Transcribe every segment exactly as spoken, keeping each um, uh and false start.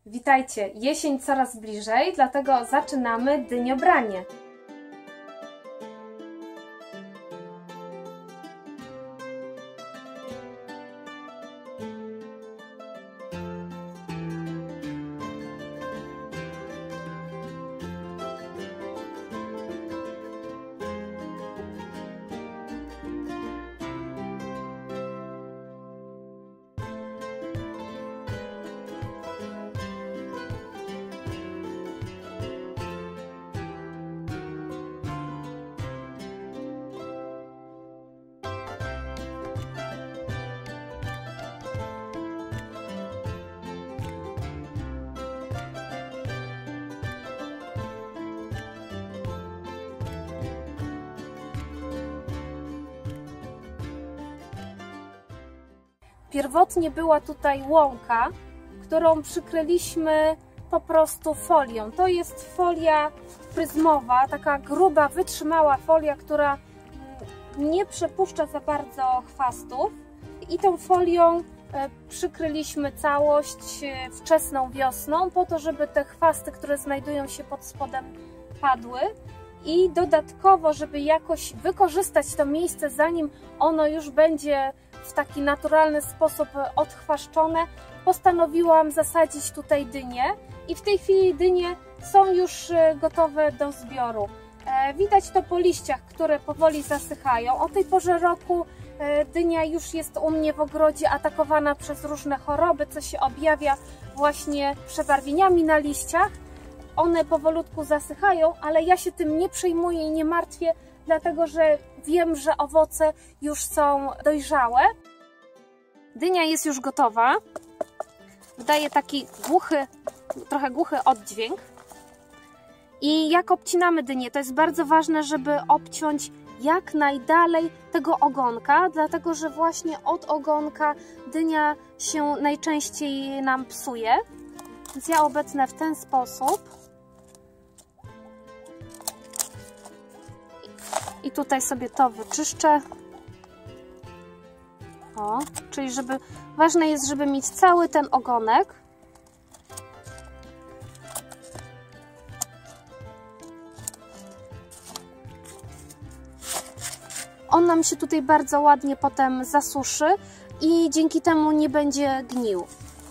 Witajcie! Jesień coraz bliżej, dlatego zaczynamy dyniobranie. Pierwotnie była tutaj łąka, którą przykryliśmy po prostu folią. To jest folia pryzmowa, taka gruba, wytrzymała folia, która nie przepuszcza za bardzo chwastów. I tą folią przykryliśmy całość wczesną wiosną, po to, żeby te chwasty, które znajdują się pod spodem, padły. I dodatkowo, żeby jakoś wykorzystać to miejsce, zanim ono już będzie w taki naturalny sposób odchwaszczone, postanowiłam zasadzić tutaj dynie i w tej chwili dynie są już gotowe do zbioru. Widać to po liściach, które powoli zasychają. O tej porze roku dynia już jest u mnie w ogrodzie atakowana przez różne choroby, co się objawia właśnie przebarwieniami na liściach. One powolutku zasychają, ale ja się tym nie przejmuję i nie martwię, dlatego że wiem, że owoce już są dojrzałe. Dynia jest już gotowa. Wydaje taki głuchy, trochę głuchy oddźwięk. I jak obcinamy dynię, to jest bardzo ważne, żeby obciąć jak najdalej tego ogonka, dlatego że właśnie od ogonka dynia się najczęściej nam psuje. Więc ja obecnę w ten sposób. I tutaj sobie to wyczyszczę. O, czyli żeby, ważne jest, żeby mieć cały ten ogonek. On nam się tutaj bardzo ładnie potem zasuszy i dzięki temu nie będzie gnił.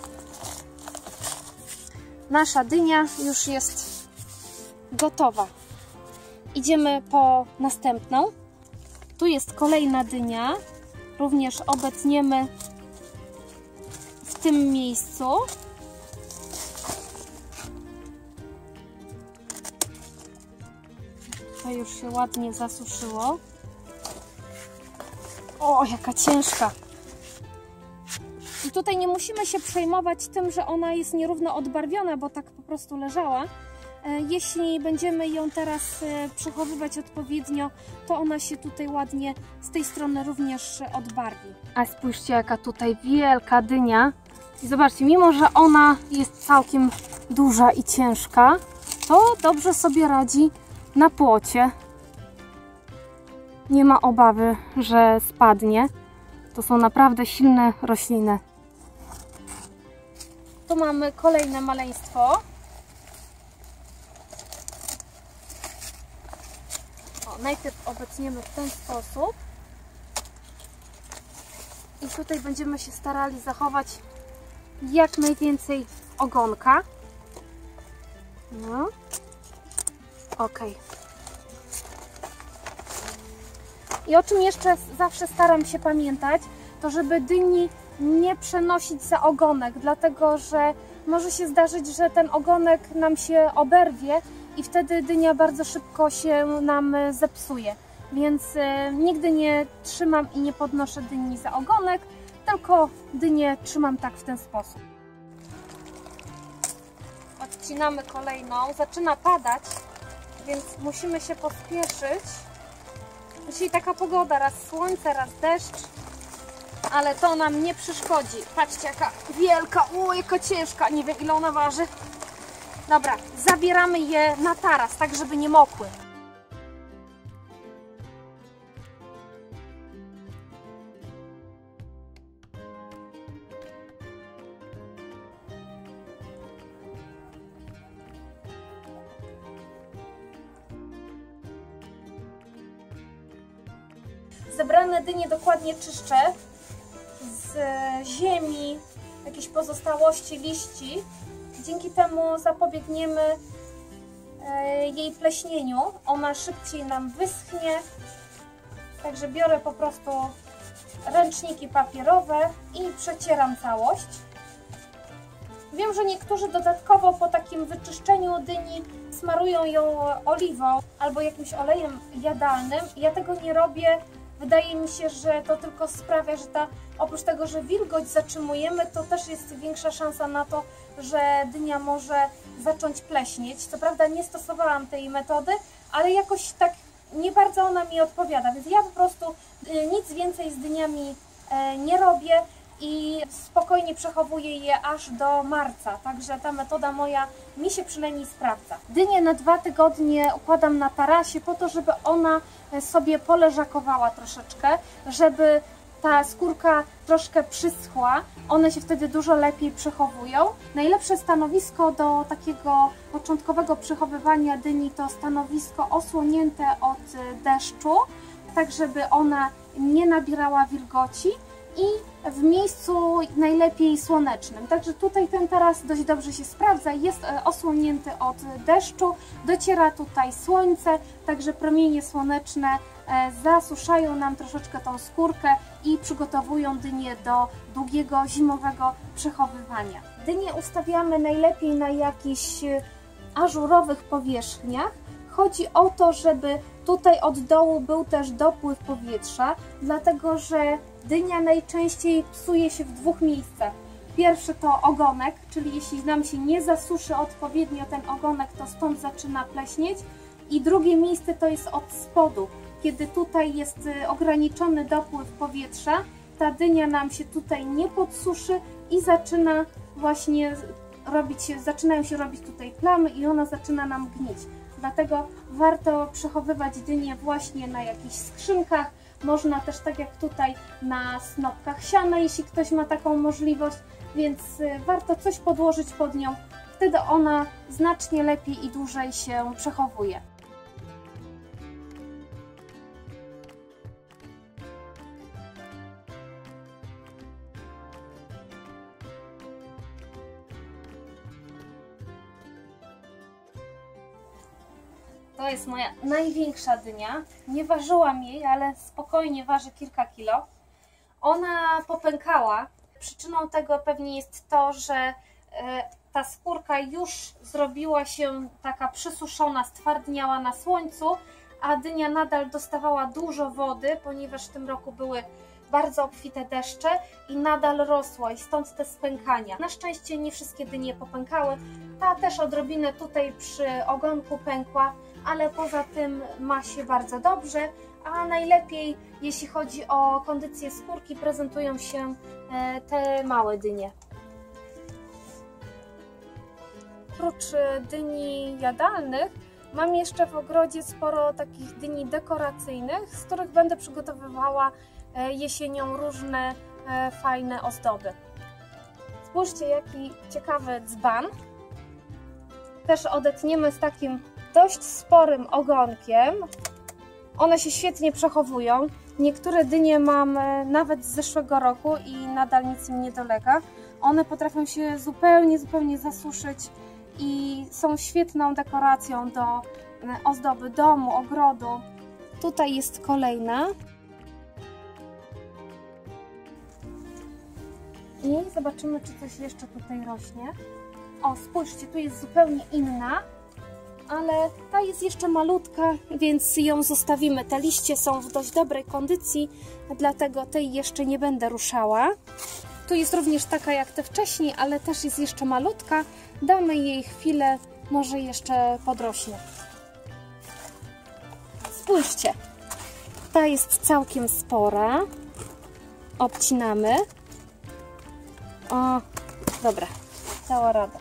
Nasza dynia już jest gotowa. Idziemy po następną. Tu jest kolejna dynia. Również obetniemy w tym miejscu. To już się ładnie zasuszyło. O, jaka ciężka! I tutaj nie musimy się przejmować tym, że ona jest nierówno odbarwiona, bo tak po prostu leżała. Jeśli będziemy ją teraz przechowywać odpowiednio, to ona się tutaj ładnie z tej strony również odbarwi. A spójrzcie, jaka tutaj wielka dynia. I zobaczcie, mimo że ona jest całkiem duża i ciężka, to dobrze sobie radzi na płocie. Nie ma obawy, że spadnie. To są naprawdę silne rośliny. Tu mamy kolejne maleństwo. Najpierw obecniemy w ten sposób i tutaj będziemy się starali zachować jak najwięcej ogonka. No. Ok. I o czym jeszcze zawsze staram się pamiętać, to żeby dyni nie przenosić za ogonek, dlatego że może się zdarzyć, że ten ogonek nam się oberwie i wtedy dynia bardzo szybko się nam zepsuje. Więc y, nigdy nie trzymam i nie podnoszę dyni za ogonek, tylko dynię trzymam tak w ten sposób. Odcinamy kolejną. Zaczyna padać, więc musimy się pospieszyć. Dzisiaj taka pogoda, raz słońce, raz deszcz, ale to nam nie przeszkodzi. Patrzcie, jaka wielka, o, jaka ciężka, nie wiem ile ona waży. Dobra, zabieramy je na taras, tak żeby nie mokły. Zebrane dynie dokładnie czyszczę z ziemi, jakieś pozostałości liści. Dzięki temu zapobiegniemy jej pleśnieniu. Ona szybciej nam wyschnie. Także biorę po prostu ręczniki papierowe i przecieram całość. Wiem, że niektórzy dodatkowo po takim wyczyszczeniu dyni smarują ją oliwą albo jakimś olejem jadalnym. Ja tego nie robię. Wydaje mi się, że to tylko sprawia, że ta, oprócz tego, że wilgoć zatrzymujemy, to też jest większa szansa na to, że dynia może zacząć pleśnieć. Co prawda nie stosowałam tej metody, ale jakoś tak nie bardzo ona mi odpowiada, więc ja po prostu nic więcej z dyniami nie robię i spokojnie przechowuję je aż do marca, także ta metoda moja mi się przynajmniej sprawdza. Dynię na dwa tygodnie układam na tarasie po to, żeby ona sobie poleżakowała troszeczkę, żeby ta skórka troszkę przyschła, one się wtedy dużo lepiej przechowują. Najlepsze stanowisko do takiego początkowego przechowywania dyni to stanowisko osłonięte od deszczu, tak żeby ona nie nabierała wilgoci i w miejscu najlepiej słonecznym. Także tutaj ten taras dość dobrze się sprawdza, jest osłonięty od deszczu, dociera tutaj słońce, także promienie słoneczne zasuszają nam troszeczkę tą skórkę i przygotowują dynię do długiego zimowego przechowywania. Dynię ustawiamy najlepiej na jakichś ażurowych powierzchniach. Chodzi o to, żeby tutaj od dołu był też dopływ powietrza, dlatego że dynia najczęściej psuje się w dwóch miejscach. Pierwszy to ogonek, czyli jeśli nam się nie zasuszy odpowiednio ten ogonek, to stąd zaczyna pleśnieć. I drugie miejsce to jest od spodu. Kiedy tutaj jest ograniczony dopływ powietrza, ta dynia nam się tutaj nie podsuszy i zaczyna właśnie robić, zaczynają się robić tutaj plamy i ona zaczyna nam gnić. Dlatego warto przechowywać dynię właśnie na jakichś skrzynkach. Można też tak jak tutaj na snopkach siana, jeśli ktoś ma taką możliwość, więc warto coś podłożyć pod nią. Wtedy ona znacznie lepiej i dłużej się przechowuje. To jest moja największa dynia. Nie ważyłam jej, ale spokojnie waży kilka kilo. Ona popękała. Przyczyną tego pewnie jest to, że ta skórka już zrobiła się taka przysuszona, stwardniała na słońcu, a dynia nadal dostawała dużo wody, ponieważ w tym roku były bardzo obfite deszcze i nadal rosła i stąd te spękania. Na szczęście nie wszystkie dynie popękały. Ta też odrobinę tutaj przy ogonku pękła, ale poza tym ma się bardzo dobrze, a najlepiej jeśli chodzi o kondycję skórki prezentują się te małe dynie. Oprócz dyni jadalnych mam jeszcze w ogrodzie sporo takich dyni dekoracyjnych, z których będę przygotowywała jesienią różne fajne ozdoby. Spójrzcie, jaki ciekawy dzban. Też odetniemy z takim dość sporym ogonkiem. One się świetnie przechowują. Niektóre dynie mam nawet z zeszłego roku i nadal nic im nie dolega. One potrafią się zupełnie, zupełnie zasuszyć i są świetną dekoracją do ozdoby domu, ogrodu. Tutaj jest kolejna. I zobaczymy, czy coś jeszcze tutaj rośnie. O, spójrzcie, tu jest zupełnie inna, ale ta jest jeszcze malutka, więc ją zostawimy. Te liście są w dość dobrej kondycji, dlatego tej jeszcze nie będę ruszała. Tu jest również taka jak te wcześniej, ale też jest jeszcze malutka. Damy jej chwilę, może jeszcze podrośnie. Spójrzcie, ta jest całkiem spora. Obcinamy. O, dobra, dała rada.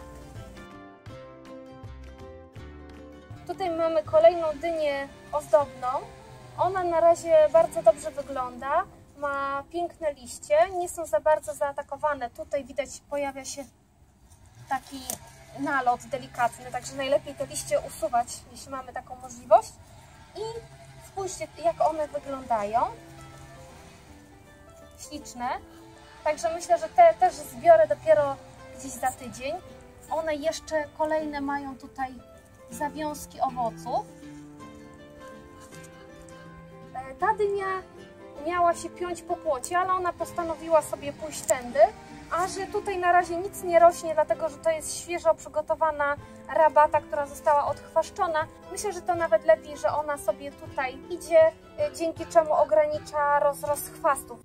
Tutaj mamy kolejną dynię ozdobną. Ona na razie bardzo dobrze wygląda. Ma piękne liście, nie są za bardzo zaatakowane. Tutaj widać, pojawia się taki nalot delikatny, także najlepiej te liście usuwać, jeśli mamy taką możliwość. I spójrzcie, jak one wyglądają. śliczne. Także myślę, że te też zbiorę dopiero gdzieś za tydzień. One jeszcze kolejne mają tutaj zawiązki owoców. Ta dynia miała się piąć po płocie, ale ona postanowiła sobie pójść tędy, a że tutaj na razie nic nie rośnie, dlatego że to jest świeżo przygotowana rabata, która została odchwaszczona. Myślę, że to nawet lepiej, że ona sobie tutaj idzie, dzięki czemu ogranicza rozrost chwastów.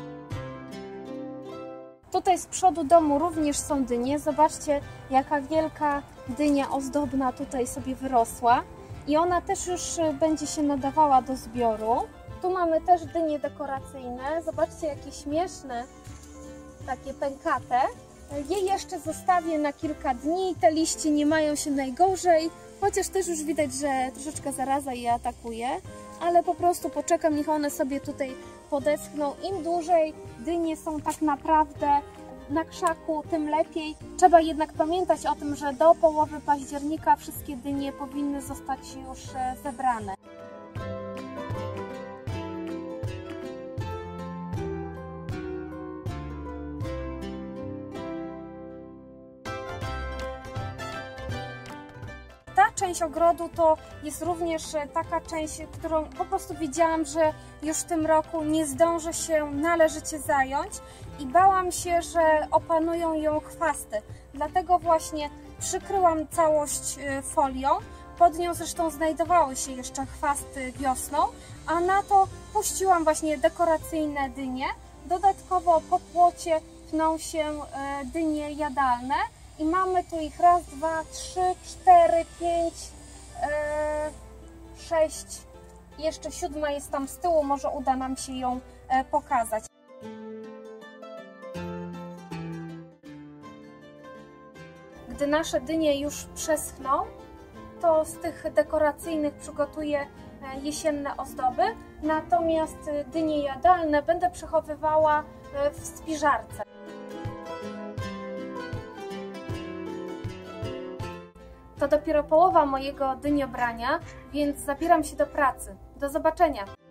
Tutaj z przodu domu również są dynie. Zobaczcie, jaka wielka dynia ozdobna tutaj sobie wyrosła. I ona też już będzie się nadawała do zbioru. Tu mamy też dynie dekoracyjne. Zobaczcie, jakie śmieszne, takie pękate. Je jeszcze zostawię na kilka dni. Te liście nie mają się najgorzej, chociaż też już widać, że troszeczkę zaraza je atakuje. Ale po prostu poczekam, niech one sobie tutaj podeschną. Im dłużej dynie są tak naprawdę na krzaku, tym lepiej. Trzeba jednak pamiętać o tym, że do połowy października wszystkie dynie powinny zostać już zebrane. Ta część ogrodu to jest również taka część, którą po prostu wiedziałam, że już w tym roku nie zdążę się należycie zająć i bałam się, że opanują ją chwasty. Dlatego właśnie przykryłam całość folią. Pod nią zresztą znajdowały się jeszcze chwasty wiosną, a na to puściłam właśnie dekoracyjne dynie. Dodatkowo po płocie tną się dynie jadalne. I mamy tu ich raz, dwa, trzy, cztery, pięć, sześć. Jeszcze siódma jest tam z tyłu, może uda nam się ją pokazać. Gdy nasze dynie już przeschną, to z tych dekoracyjnych przygotuję jesienne ozdoby, natomiast dynie jadalne będę przechowywała w spiżarce. To dopiero połowa mojego dyniobrania, więc zabieram się do pracy. Do zobaczenia!